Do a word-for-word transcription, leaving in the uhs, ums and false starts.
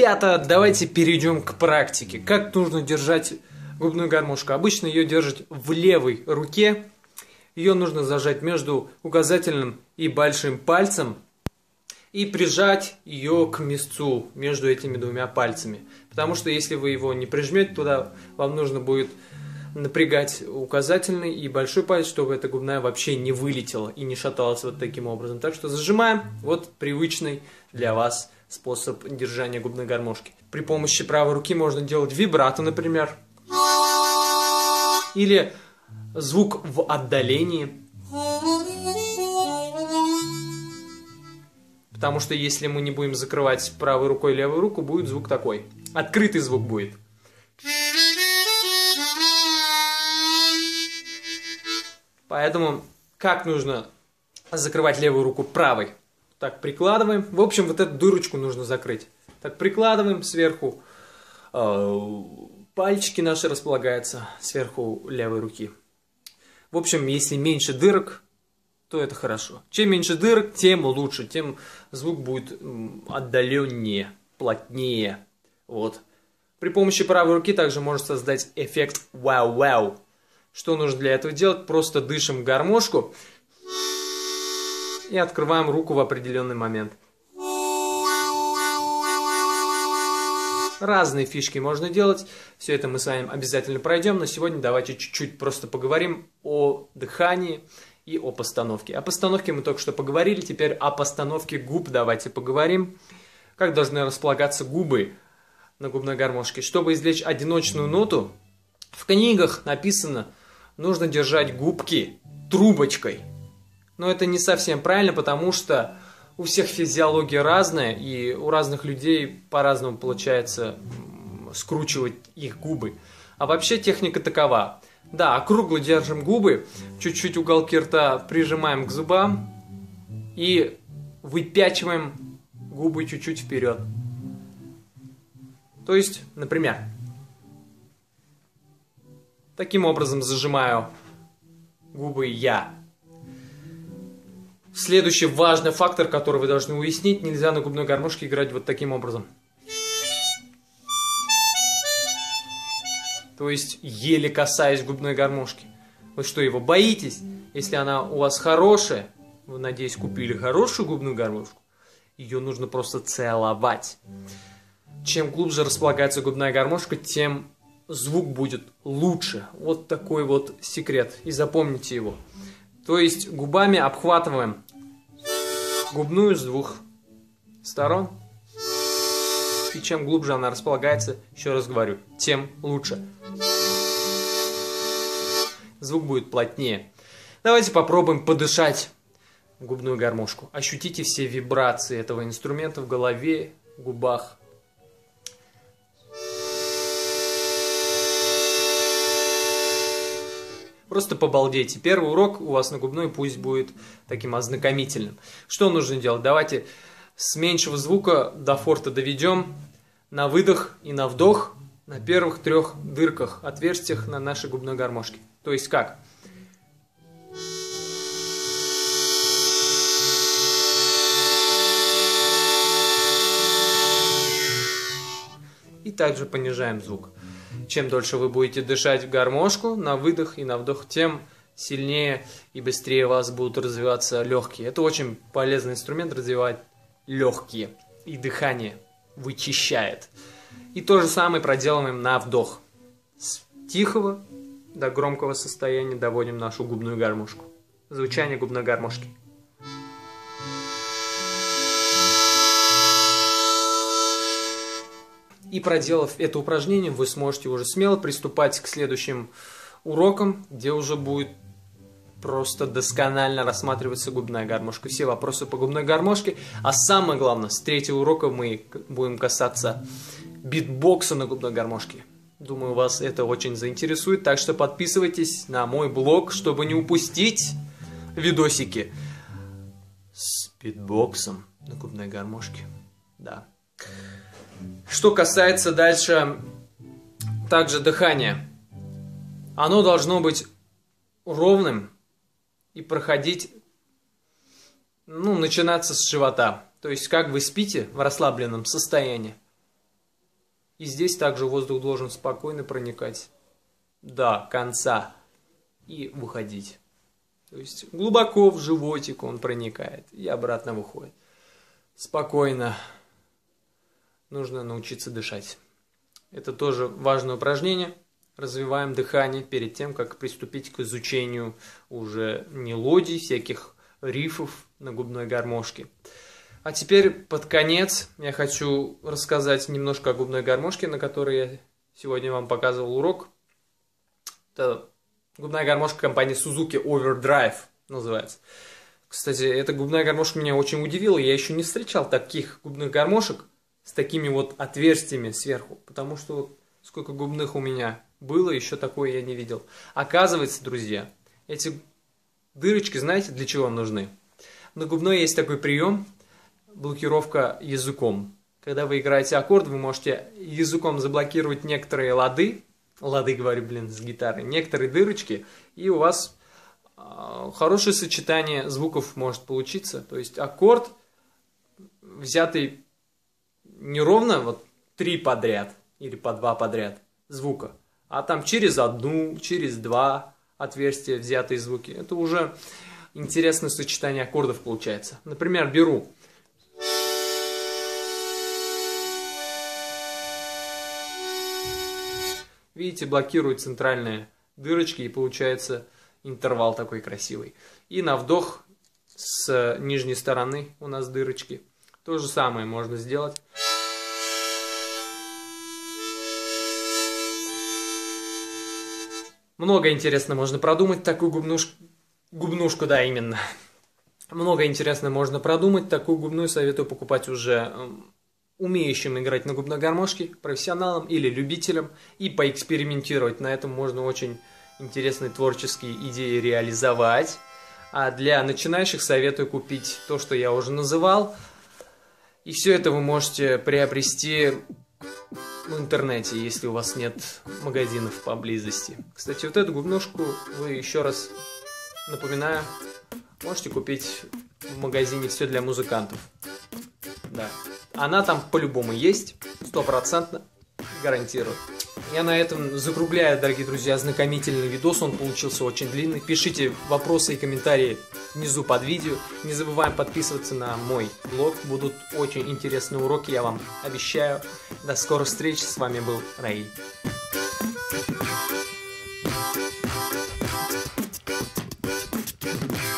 Ребята, давайте перейдем к практике. Как нужно держать губную гармошку? Обычно ее держат в левой руке. Ее нужно зажать между указательным и большим пальцем и прижать ее к мясцу между этими двумя пальцами. Потому что если вы его не прижмете туда, вам нужно будет напрягать указательный и большой палец, чтобы эта губная вообще не вылетела и не шаталась вот таким образом. Так что зажимаем. Вот привычный для вас способ держания губной гармошки. При помощи правой руки можно делать вибрато, например. Или звук в отдалении. Потому что если мы не будем закрывать правой рукой левую руку, будет звук такой. Открытый звук будет. Поэтому как нужно закрывать левую руку правой? Так, прикладываем. В общем, вот эту дырочку нужно закрыть. Так, прикладываем сверху. Э, пальчики наши располагаются сверху левой руки. В общем, если меньше дырок, то это хорошо. Чем меньше дырок, тем лучше. Тем звук будет отдаленнее, плотнее. Вот. При помощи правой руки также можно создать эффект вау-вау. Что нужно для этого делать? Просто дышим в гармошку и открываем руку в определенный момент. Разные фишки можно делать. Все это мы с вами обязательно пройдем. Но сегодня давайте чуть-чуть просто поговорим о дыхании и о постановке. О постановке мы только что поговорили. Теперь о постановке губ давайте поговорим. Как должны располагаться губы на губной гармошке? Чтобы извлечь одиночную ноту, в книгах написано, нужно держать губки трубочкой. Но это не совсем правильно, потому что у всех физиология разная, и у разных людей по-разному получается скручивать их губы. А вообще техника такова. Да, округло держим губы, чуть-чуть уголки рта прижимаем к зубам и выпячиваем губы чуть-чуть вперед. То есть, например, таким образом зажимаю губы я. Следующий важный фактор, который вы должны уяснить, нельзя на губной гармошке играть вот таким образом. То есть, еле касаясь губной гармошки. Вы что, его боитесь? Если она у вас хорошая, вы, надеюсь, купили хорошую губную гармошку, ее нужно просто целовать. Чем глубже располагается губная гармошка, тем звук будет лучше. Вот такой вот секрет. И запомните его. То есть губами обхватываем губную с двух сторон. И чем глубже она располагается, еще раз говорю, тем лучше. Звук будет плотнее. Давайте попробуем подышать в губную гармошку. Ощутите все вибрации этого инструмента в голове, в губах. Просто побалдейте. Первый урок у вас на губной пусть будет таким ознакомительным. Что нужно делать? Давайте с меньшего звука до форта доведем на выдох и на вдох на первых трех дырках, отверстиях на нашей губной гармошке. То есть как? И также понижаем звук. Чем дольше вы будете дышать в гармошку на выдох и на вдох, тем сильнее и быстрее у вас будут развиваться легкие. Это очень полезный инструмент, развивать легкие. И дыхание вычищает. И то же самое проделываем на вдох. С тихого до громкого состояния доводим нашу губную гармошку. Звучание губной гармошки. И проделав это упражнение, вы сможете уже смело приступать к следующим урокам, где уже будет просто досконально рассматриваться губная гармошка. Все вопросы по губной гармошке. А самое главное, с третьего урока мы будем касаться битбокса на губной гармошке. Думаю, вас это очень заинтересует. Так что подписывайтесь на мой блог, чтобы не упустить видосики с битбоксом на губной гармошке. Да. Что касается дальше также дыхания. Оно должно быть ровным и проходить, ну, начинаться с живота. То есть, как вы спите в расслабленном состоянии, И здесь также воздух должен спокойно проникать до конца и выходить. То есть глубоко в животик он проникает и обратно выходит. Спокойно. Нужно научиться дышать. Это тоже важное упражнение. Развиваем дыхание перед тем, как приступить к изучению уже мелодий, всяких рифов на губной гармошке. А теперь под конец я хочу рассказать немножко о губной гармошке, на которой я сегодня вам показывал урок. Это губная гармошка компании Suzuki Overdrive называется. Кстати, эта губная гармошка меня очень удивила. Я еще не встречал таких губных гармошек с такими вот отверстиями сверху. Потому что вот сколько губных у меня было, еще такое я не видел. Оказывается, друзья, эти дырочки, знаете, для чего нужны? На губной есть такой прием – блокировка языком. Когда вы играете аккорд, вы можете языком заблокировать некоторые лады, лады, говорю, блин, с гитары, некоторые дырочки, и у вас э, хорошее сочетание звуков может получиться. То есть аккорд, взятый не ровно вот три подряд или по два подряд звука, а там через одну, через два отверстия взятые звуки. Это уже интересное сочетание аккордов получается. Например, беру. Видите, блокирует центральные дырочки, и получается интервал такой красивый. И на вдох с нижней стороны у нас дырочки. То же самое можно сделать. Много интересно можно продумать такую губнушку. Губнушку, да, именно. Много интересно можно продумать. Такую губную советую покупать уже умеющим играть на губной гармошке, профессионалам или любителям, и поэкспериментировать. На этом можно очень интересные творческие идеи реализовать. А для начинающих советую купить то, что я уже называл. И все это вы можете приобрести в интернете, если у вас нет магазинов поблизости. Кстати, вот эту губнушку вы, еще раз напоминаю, можете купить в магазине «Все для музыкантов». Да. Она там по-любому есть, стопроцентно, гарантирую. Я на этом закругляю, дорогие друзья, ознакомительный видос. Он получился очень длинный. Пишите вопросы и комментарии внизу под видео. Не забываем подписываться на мой блог. Будут очень интересные уроки, я вам обещаю. До скорых встреч. С вами был Раиль. Thank you.